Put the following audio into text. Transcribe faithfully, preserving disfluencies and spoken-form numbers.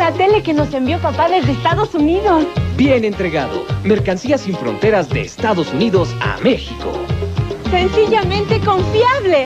la tele que nos envió papá desde Estados Unidos. Bien entregado. Mercancías sin fronteras de Estados Unidos a México. Sencillamente confiable.